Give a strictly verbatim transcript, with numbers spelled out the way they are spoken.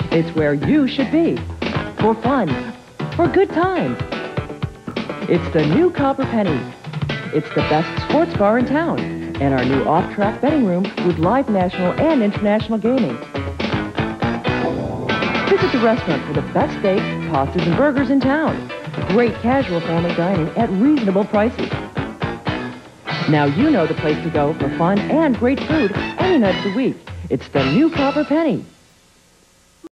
It's where you should be. For fun. For good times. It's the new Copper Penny. It's the best sports bar in town. And our new off-track betting room with live national and international gaming. Visit the restaurant for the best steaks, pastas, and burgers in town. Great casual family dining at reasonable prices. Now you know the place to go for fun and great food any night of the week. It's the new Copper Penny.